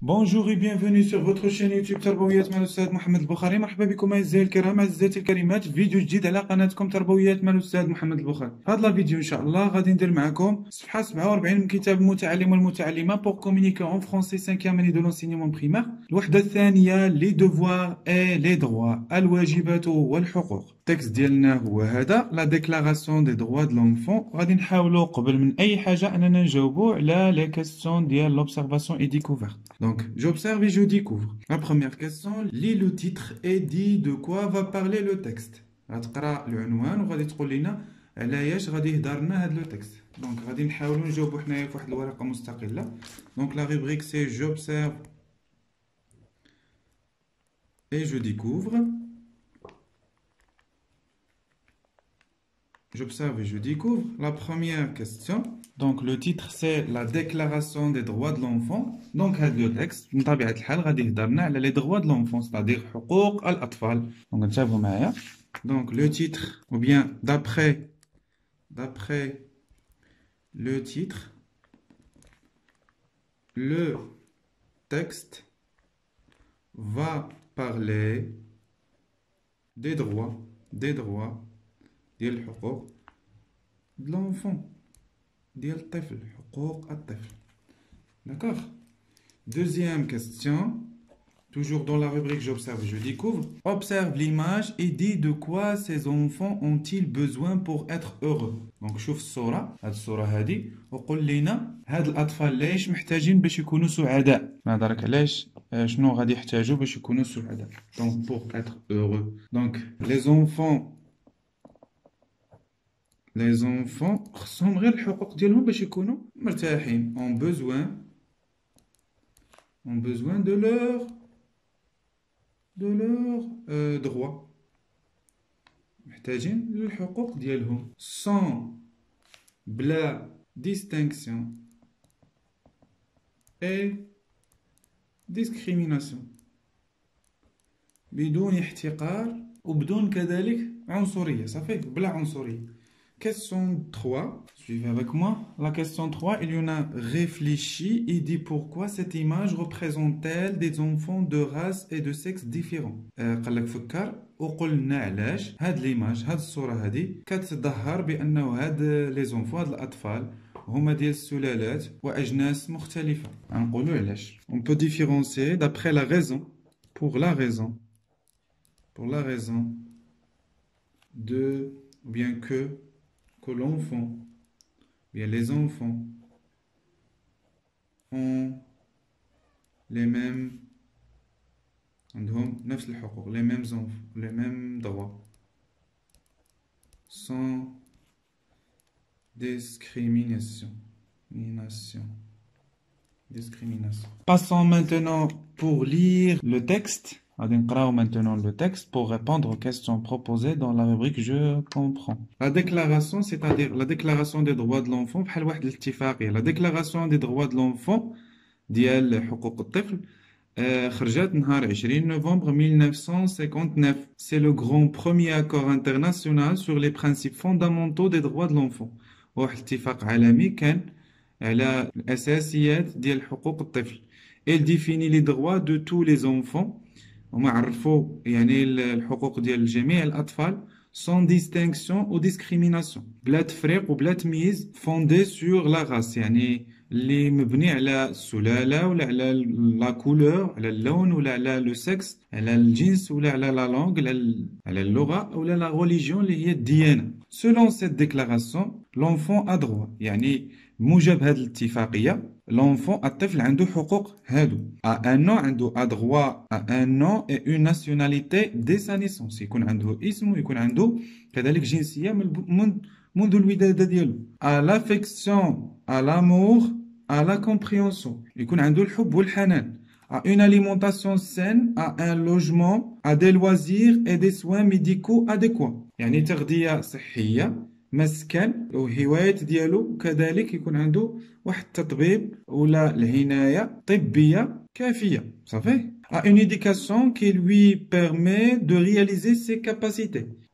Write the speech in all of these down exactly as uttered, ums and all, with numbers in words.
Bonjour et bienvenue sur votre chaîne يوتيوب تربويات مع الأستاذ محمد البخاري. مرحبا بكم أعزائي الكرام أعزائي الكريمات في فيديو جديد على قناتكم تربويات مع الأستاذ محمد البخاري. في هذا الفيديو إن شاء الله غادي ندير معكم صفحة سبعة وأربعين من كتاب المتعلم والمتعلمة pour communiquer en français cinquième année de l'enseignement primaire. الوحدة الثانية les devoirs et les droits الواجبات والحقوق. التكست ديالنا هو هذا لا ديكلاراسيون دي droits de l'enfant. غادي نحاولوا قبل من أي حاجة أننا نجاوبوا على لي كيسيون ديال l'observation et découverte. Donc, j'observe et je découvre. La première question, lis le titre et dis de quoi va parler le texte. غتقرا العنوان وغادي تقول لنا علاش غادي يهضر لنا هذا لو تكست. دونك غادي نحاولوا نجاوبوا حنايا في واحد الورقه مستقله. دونك لا rubrique c'est j'observe et je découvre. J'observe et je découvre. La première question. Donc le titre c'est la déclaration des droits de l'enfant. Donc هذا le texte بطبيعة الحال غادي يهضرنا على les droits de l'enfant, c'est-à-dire حقوق الأطفال. Donc نتابعوا معايا. Donc le titre ou bien d'après d'après le titre le texte va parler des droits des droits ديال الحقوق de l'enfant ديال الطفل حقوق الطفل. D'accord. Deuxième question, toujours dans la rubrique j'observe je découvre. Observe l'image et dis de quoi ces enfants ont-ils besoin pour être heureux. Donc شوف الصورة هاد الصورة هادي وقول لنا هاد الأطفال ليش محتاجين باش يكونوا سعداء. نهضرك علاش شنو غادي يحتاجوا باش يكونوا سعداء. Donc pour être heureux. Donc les enfants Les enfants خصهم غير الحقوق ديالهم باش يكونوا مرتاحين. ont besoin ont besoin de leur de leur euh, droit. محتاجين للحقوق ديالهم sans بلا distinction et discrimination. بدون احتقار وبدون كذلك عنصرية. صافي بلا عنصرية. Question trois, suivez avec moi. La question trois, il y en a réfléchi et dit pourquoi cette image représente-t-elle des enfants de race et de sexe différents. قال لك فكر وقلنا علاش هاد ليماج هاد الصورة هادي كتظهر بأنه هاد لي زونفون هاد الأطفال هما ديال السلالات وأجناس مختلفة. غنقولوا علاش. On peut différencier d'après la raison, pour la raison, pour la raison de ou bien que que l'enfant, bien les enfants ont les mêmes عندهم نفس الحقوق les mêmes enfants les mêmes droits sans discrimination discrimination discrimination. Passons maintenant pour lire le texte. غادي نقراو maintenant le texte pour répondre aux questions proposées dans la rubrique je comprends. La déclaration, c'est-à-dire la déclaration des droits de l'enfant بحال واحد الاتفاقية. La déclaration des droits de l'enfant ديال حقوق الطفل خرجت نهار عشرين نوفمبر mille neuf cent cinquante-neuf. C'est le grand premier accord international sur les principes fondamentaux des droits de l'enfant. واحد اتفاق عالمي كان على الأساسيات ديال حقوق الطفل. Elle définit les droits de tous les enfants. وما عرفوا يعني الحقوق ديال جميع الأطفال sans distinction ou discrimination. بلا تفريق وبلا تمييز fondé sur la race يعني اللي مبني على السلالة ولا على لا كولور على اللون ولا على لو سكس على الجنس ولا على لا لونغ على اللغة ولا لا ريليجيون اللي هي الديانة. Selon cette déclaration, l'enfant a droit يعني موجب هذه الاتفاقية l'enfant الطفل عنده حقوق هادو. à un an عنده a droit à un an et une nationalité dès sa naissance. يكون عنده اسم ويكون عنده كذلك جنسية من منذ الولادة ديالو. à l'affection à l'amour à la compréhension يكون عنده الحب والحنان. à une alimentation saine à un logement à des loisirs et des soins médicaux adéquats يعني تغذية صحية مسكن وهوايات ديالو وكذلك يكون عنده واحد التطبيب ولا العناية طبية كافية. صافي. à une éducation qui lui permet de réaliser ses capacités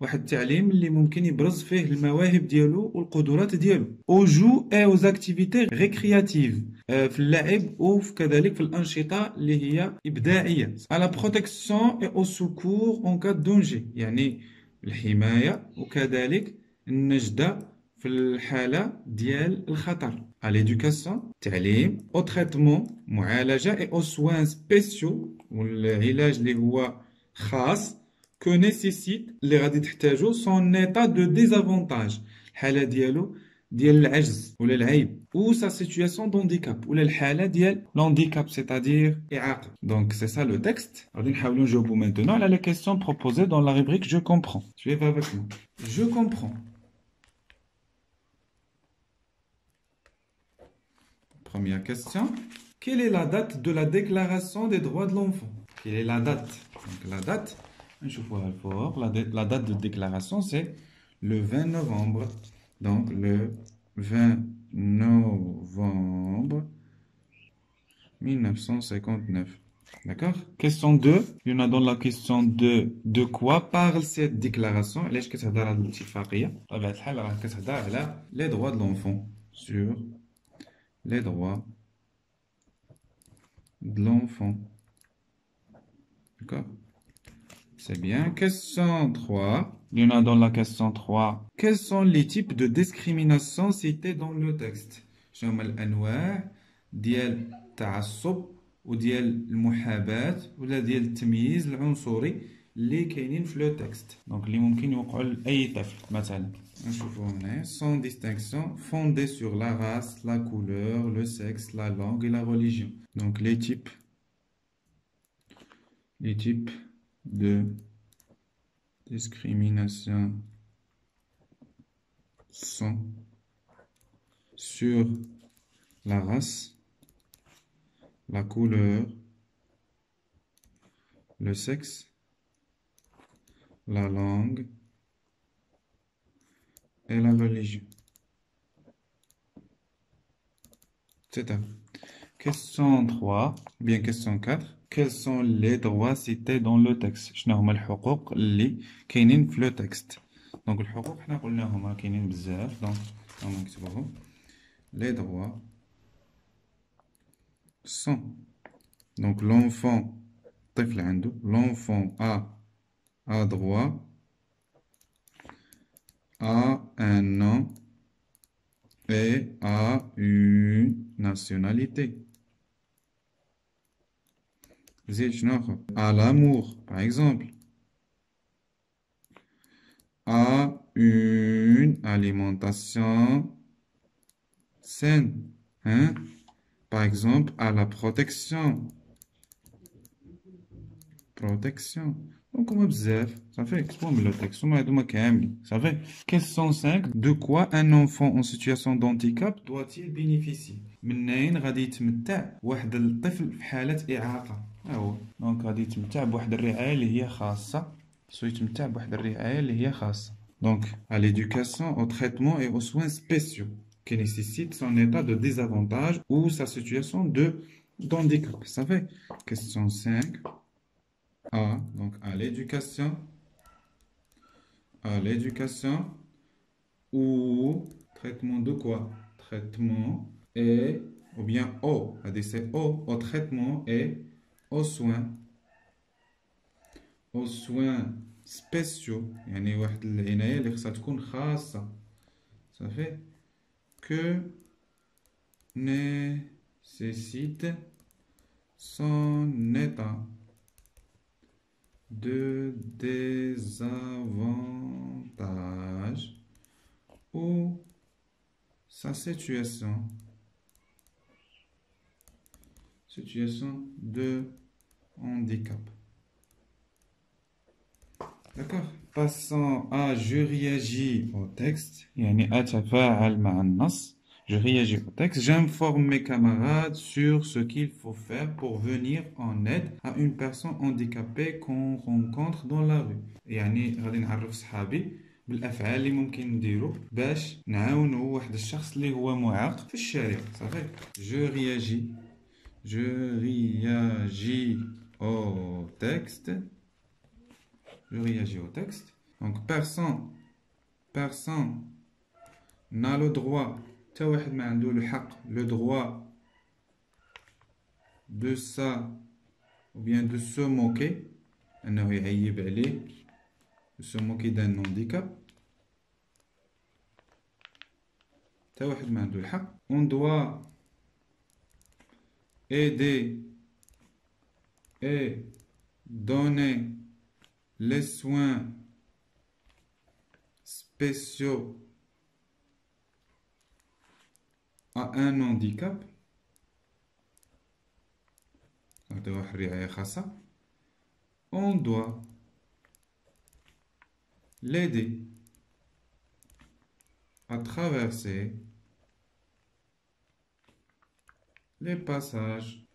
واحد التعليم اللي ممكن يبرز فيه المواهب ديالو والقدرات ديالو او جو اي او اكتيفيتي ريكرياتيف في اللعب وكذلك في الانشطه اللي هي ابداعيه على بروتيكسيون اي او سكور اون كا دونجي يعني الحمايه وكذلك النجده في الحاله ديال الخطر à l'éducation تعليم او تريتمون معالجه اي او سوان سبيسيو والعلاج اللي هو خاص que nécessite اللي غادي تحتاجو son état de désavantage الحالة ديالو ديال العجز ولا العيب ou sa situation d'handicap ولا الحالة ديال l'handicap c'est-à-dire إعاقة. Donc c'est ça le texte. غادي نحاولو نجاوبو maintenant على les questions proposées dans la rubrique je comprends. Suivez avec moi. Je comprends. Première question. Quelle est la date de la déclaration des droits de l'enfant? Quelle est la date? Donc la date نشوفوها الفوق. La, la date de déclaration, c'est le vingt novembre. Donc, le vingt novembre mille neuf cent cinquante-neuf. D'accord? Question deux. Il y en a dans la question deux. De quoi parle cette déclaration? علاش كتهضر على الاتفاقية؟ بطبيعة الحال راه كتهضر على les droits de l'enfant. Sur les droits de l'enfant. D'accord? C'est bien. Question trois. Il y en a dans la question trois. Quels sont les types de discrimination cités dans le texte? شنو هما الأنواع ديال التعصب وديال المحاباة ولا ديال التمييز العنصري اللي كاينين في لو تكست. دونك اللي ممكن يوقعوا لأي طفل مثلا. نشوفوا هنا. Sans distinction fondée sur la race, la couleur, le sexe, la langue et la religion. Donc les types. Les types de discrimination sont sur la race, la couleur, le sexe, la langue et la religion. C'est ça. Question trois, bien question quatre. Quels sont les droits cités dans le texte? شنو هما الحقوق اللي كاينين في لو تكست؟ دونك الحقوق حنا قلناهم راه كاينين بزاف دونك راهم نكتبوهم. Les droits sont donc l'enfant طفل عنده l'enfant a a droit à un nom et à une nationalité. À l'amour, par exemple. À une alimentation saine. Hein? Par exemple, à la protection. Protection. Donc, on observe. Ça fait le texte. Ça fait. Question cinq. De quoi un enfant en situation de handicap doit-il bénéficier? منين غادي يتمتع واحد الطفل في حالة إعاقة؟ ها هو. دونك غادي يتمتع بواحد الرعاية اللي هي خاصة. سو يتمتع بواحد الرعاية اللي هي خاصة. Donc, à l'éducation, au traitement et aux soins spéciaux qui nécessitent son état de désavantage ou sa situation de handicap. Ça fait. Question cinq. A, donc à l'éducation, à l'éducation ou traitement de quoi? Traitement et, ou bien au, c'est au, au traitement et aux soins, aux soins spéciaux, يعني واحد العناية اللي خصها تكون خاصة. Ça fait que nécessite son état de désavantage ou sa situation situation de handicap. D'accord. Passons à je réagis au texte. يعني أتفاعل مع النص. Je réagis au texte. J'informe mes camarades sur ce qu'il faut faire pour venir en aide à une personne handicapée qu'on rencontre dans la rue. يعني غادي نعرف صحابي بالأفعال اللي ممكن نديرو باش نعاونو واحد الشخص اللي هو معاق في الشارع. صافي. Je réagis. Je réagis au texte. Je réagis au texte. Donc personne personne n'a le droit تا واحد ما عنده الحق le droit de ça ou bien de se moquer انه يعيب عليه de se moquer d'un handicap تا واحد ما عنده الحق. On doit aider et donner les soins spéciaux à un handicap. On doit l'aider à traverser les passages,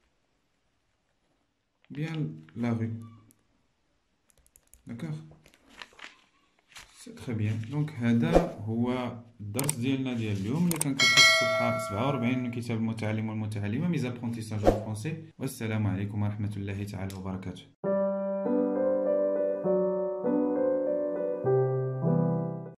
bien la rue. D'accord? C'est très bien. Donc هذا هو الدرس ديالنا ديال اليوم اللي كان كيخص الصفحة سبعة وأربعين من كتاب المتعلم والمتعلمة ميز ابرونتيساج فرونسي. والسلام عليكم ورحمة الله تعالى وبركاته.